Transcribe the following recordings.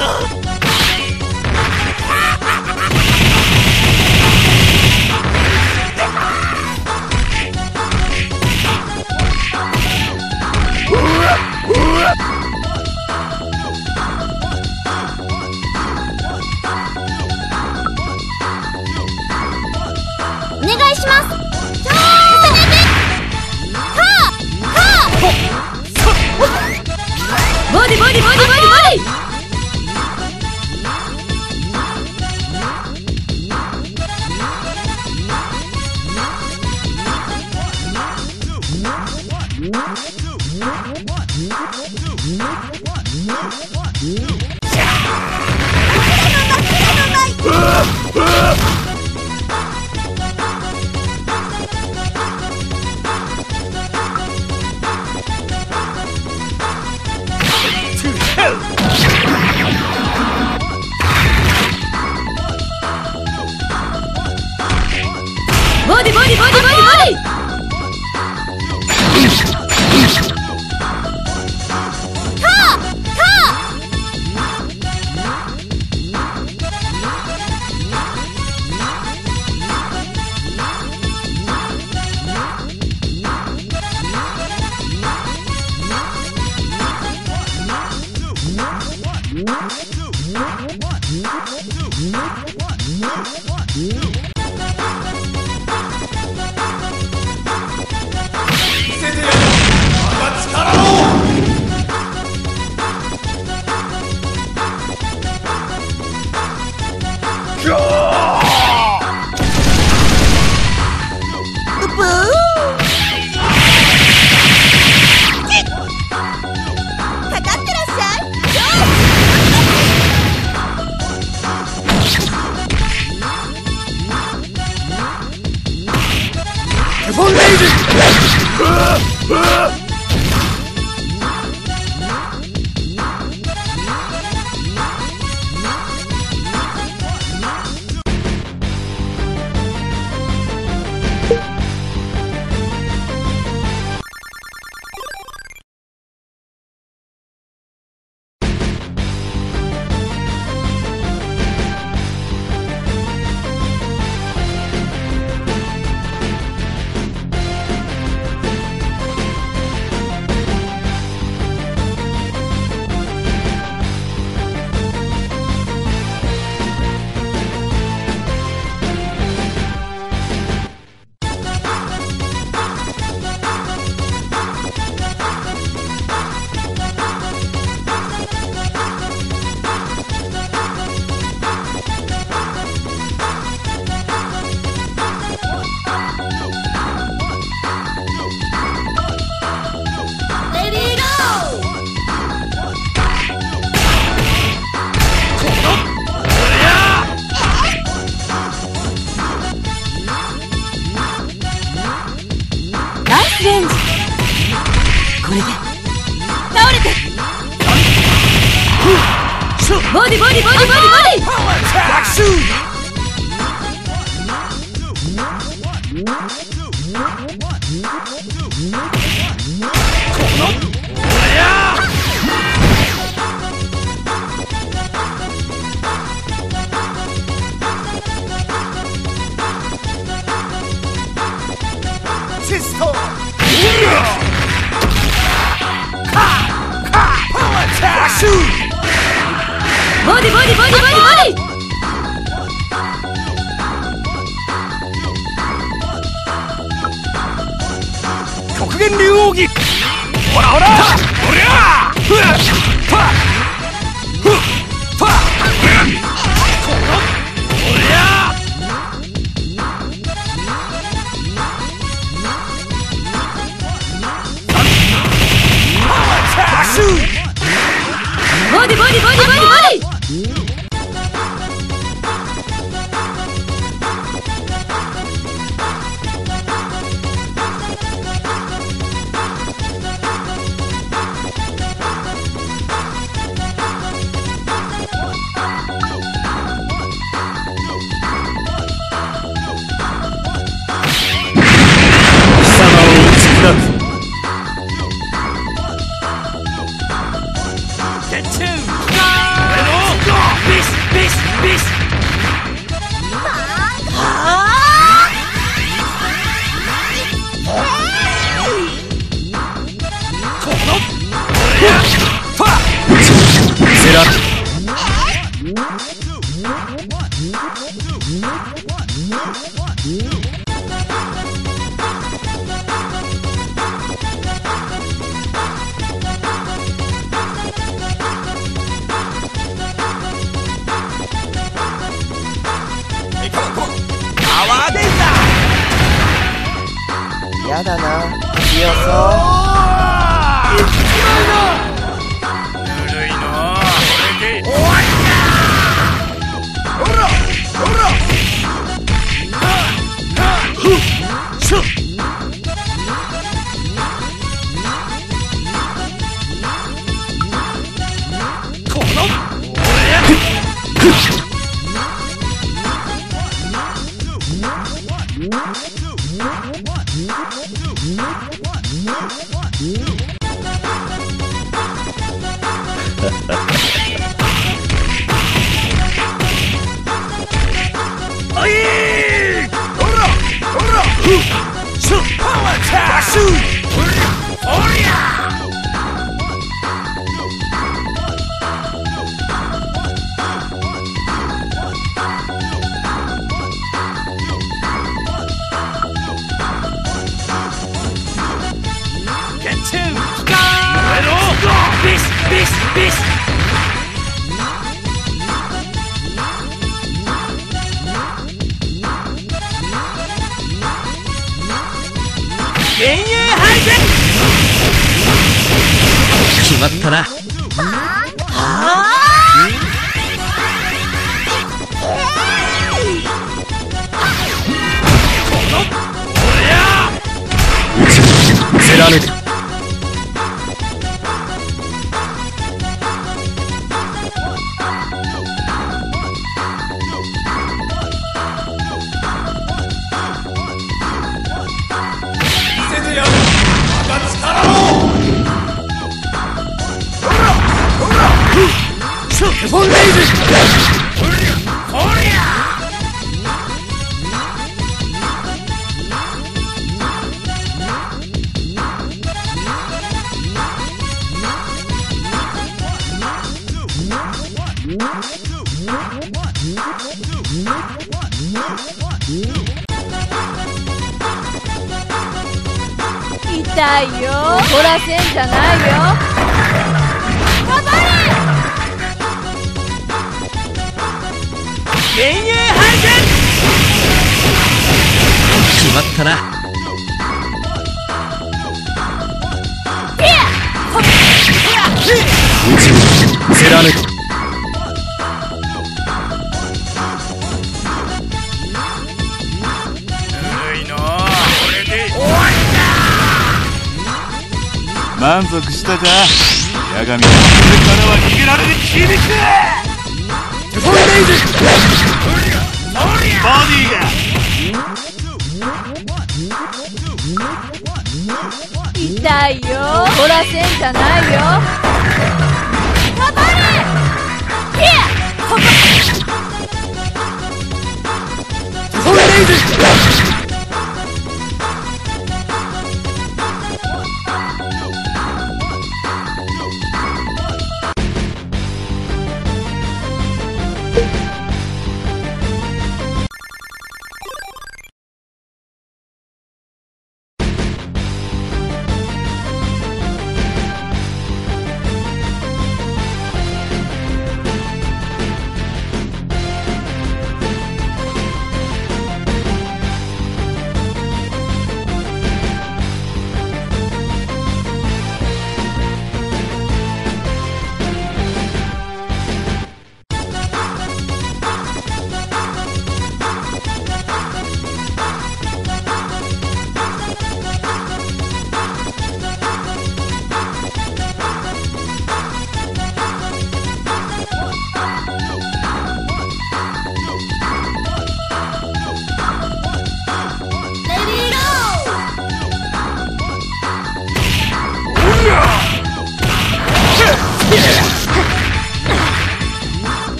お願いします。ボディボディボディボディボディ。ボディボディボディボディボディ。レンジ。これで倒れて。ボディボディボディボディボディ。逆襲。シスト。ボディボディボディボディボディ。極限竜奥義。ほらほらおりゃふっふっふっふっおりゃボディボディボディボディボディ。 やだな。強そうぬるいのこれで終わりだ。ほらほらしょこのおいほらほらシュッパワーチャーシュッおりゃ決まったな。貫く。 痛いよ。怒らせんじゃないよ。頑張れ。 幻影配線決まったな。貫く。 満足したか。八神、これからは逃げられる。響くボディ痛いよ。怒らせんじゃないよ。頑張れ。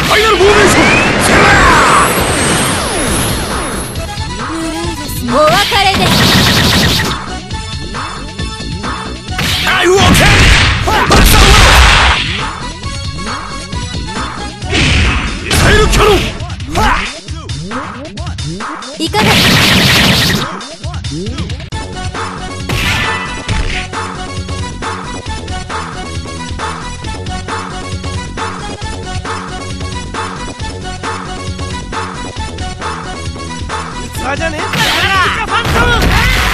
ファイナルフォーメーションセラお別れです。 アイウォーケンバッサーミサイルキャノンいかがじゃねえんだよファントム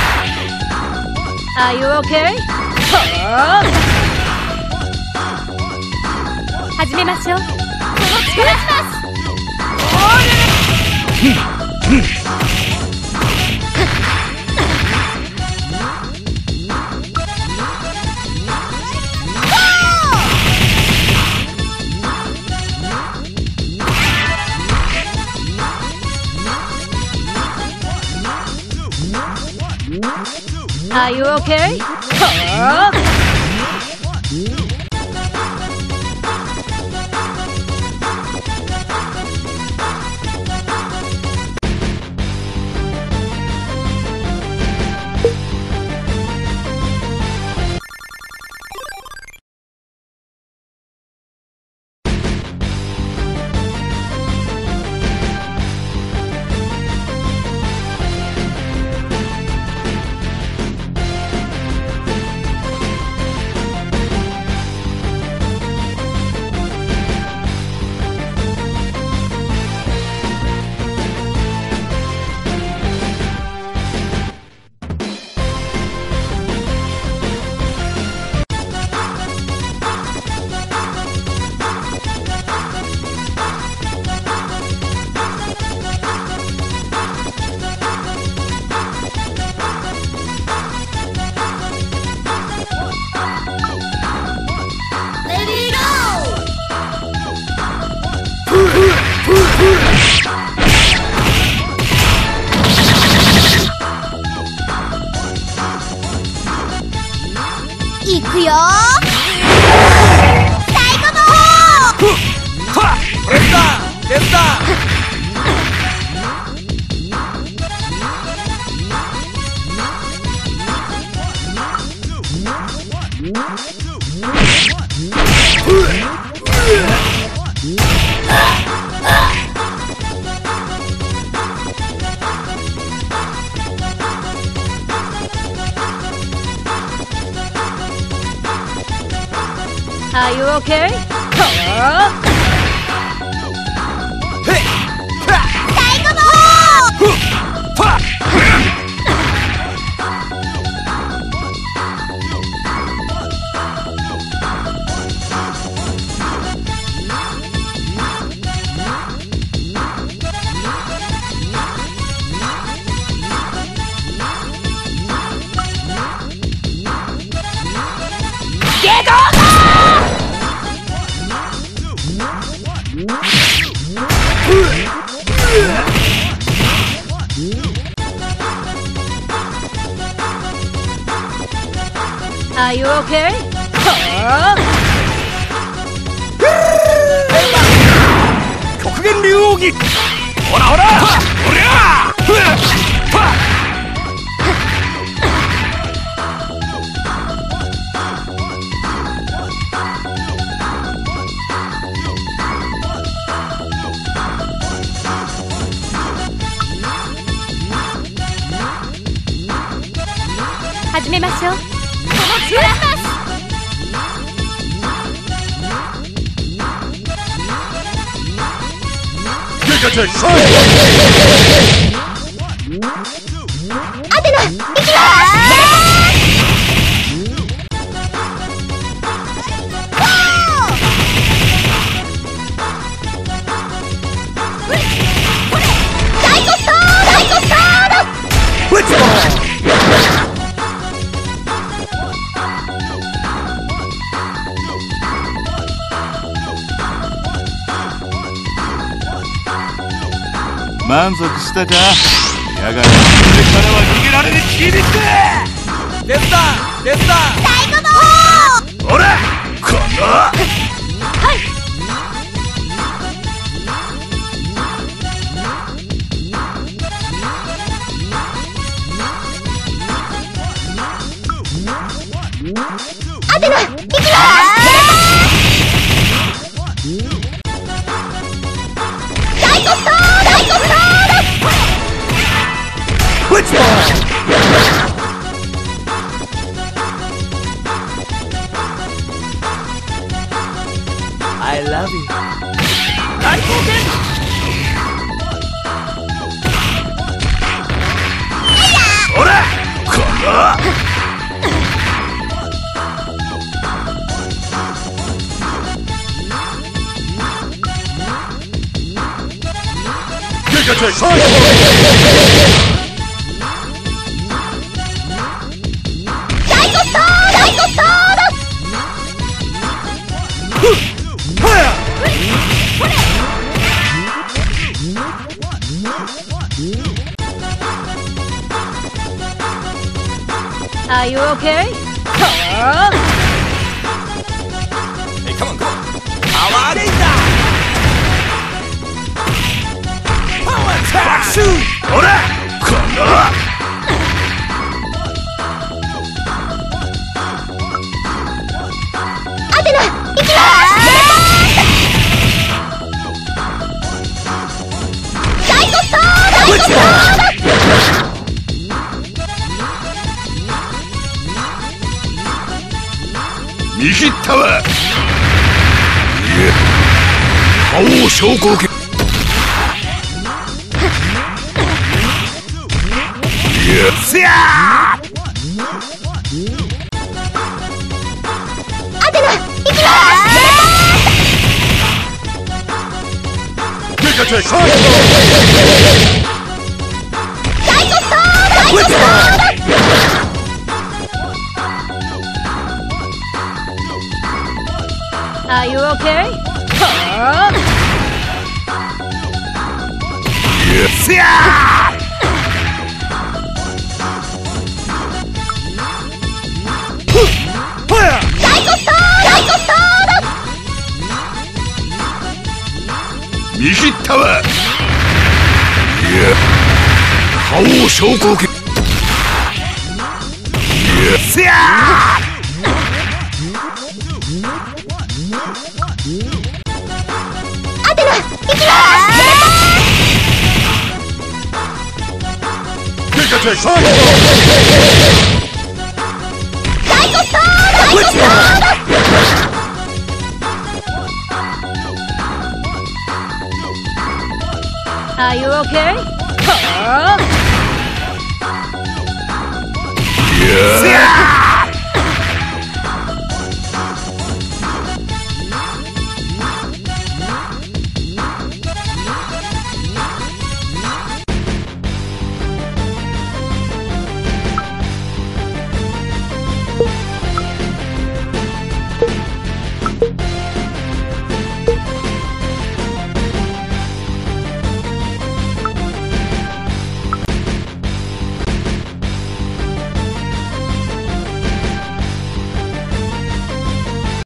Are you okay? 始めましょう。この力します。Are you okay?いくよ最後のレスターレスター Are you okay? 最後のAre you okay? 極限竜王儀ほらほらおりゃ始めましょう。この力します。アテナ行きます。大コスター大コスター満足したかやがてこれからは逃げられるキリスデスターデスター最後のほらこのはい I love you 大冒険ほらこの Are you okay? Hey, come on, come on. Power Ranger! Power attack! 박수! 오라! 건너! 아테나! 이기마스! 握ったわいえ覇王昇降拳いやせやアテナ行きますメカチェイク大コスト大コスト Are you okay? Yes! Yeah! Fire! 大コスト大コスト握ったわいや覇王昇降拳いやせやアテナ行きますメカチェイク大コスト大コスト Are you okay? Yeah!